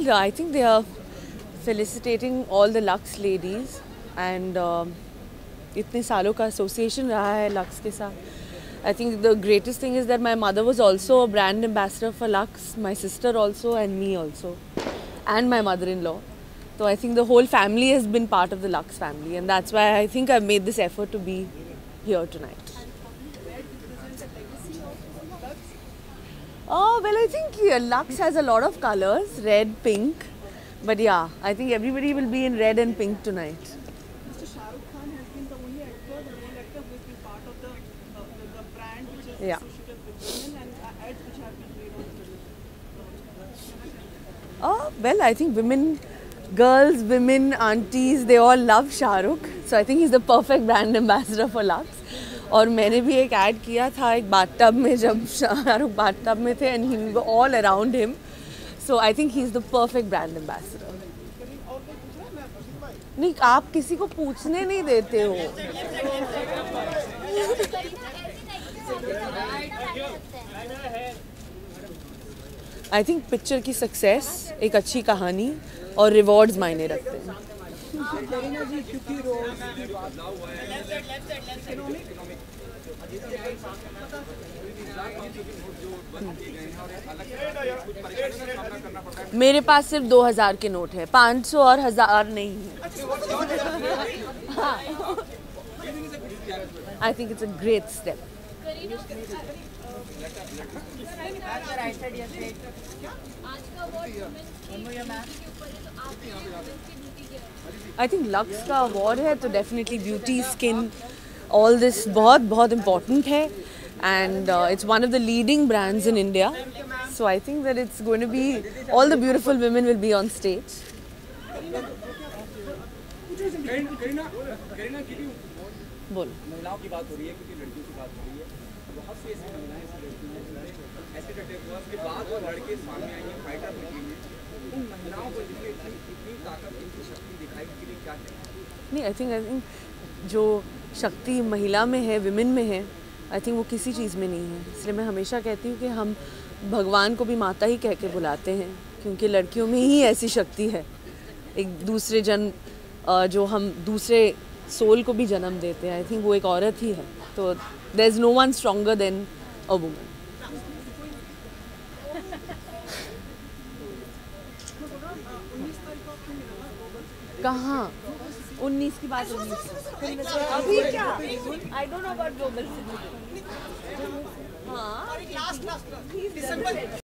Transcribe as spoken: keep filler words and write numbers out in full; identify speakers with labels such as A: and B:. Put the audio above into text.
A: Well, I think they are felicitating all the Lux ladies and uh, इतने सालों का association रहा है Lux के साथ. I think the greatest thing is that my mother was also a brand ambassador for Lux, my sister also and me also, and my mother-in-law. So I think the whole family has been part of the Lux family, and that's why I think I've made this effort to be here tonight. Oh, well, I think yeah, Lux has a lot of colors, red, pink. But yeah, I think everybody will be in red and pink tonight.
B: Mister Shah Rukh Khan has been the only actor, the male actor who has been part of the, uh, the, the brand which is
A: Yeah.
B: associated with women and uh, ads which have been made on television.
A: Oh, well, I think women, girls, women, aunties, they all love Shah Rukh. So I think he's the perfect brand ambassador for Lux. और मैंने भी एक add किया था एक bathtub में जब शाह रुख बाथटब में थे and he were all around him. So I think he's the perfect brand ambassador. नहीं, आप किसी को पूछने नहीं देते हो. I think पिक्चर की सक्सेस, एक अच्छी कहानी और रिवॉर्ड्स मायने रखते हैं. मेरे पास सिर्फ दो हजार के नोट है, पाँच सौ और हजार नहीं है. I think it's a great step. I think Lux का अवार्ड है तो definitely beauty, skin, all this बहुत बहुत important है, and uh, it's one of the leading brands in India. So I think that it's going to be, all the beautiful women will be on stage. बोल.
C: महिलाओं की बात हो रही है क्योंकि लड़कियों की बात हो रही है. बहुत सी ऐसी महिलाएं ऐसी लड़कियां हैं ऐसे डटे हुए के बाद वो लड़के सामने आई हैं, फाइटर निकली हैं. उन महिलाओं को जिनकी इतनी ताकत, इतनी शक्ति दिखाई के लिए क्या कहें?
A: नहीं, आई थिंक आई थिंक जो शक्ति महिला में है, विमेन में है, आई थिंक वो किसी चीज़ में नहीं है. इसलिए मैं हमेशा कहती हूँ कि हम भगवान को भी माता ही कह के बुलाते हैं, क्योंकि लड़कियों में ही ऐसी शक्ति है. एक दूसरे जन्म, जो हम दूसरे सोल को भी जन्म देते हैं, आई थिंक वो एक औरत ही है. तो there is no one stronger than a woman. कहाँ उन्नीस की बात होगी अभी क्या? I don't know about global citizen. हाँ.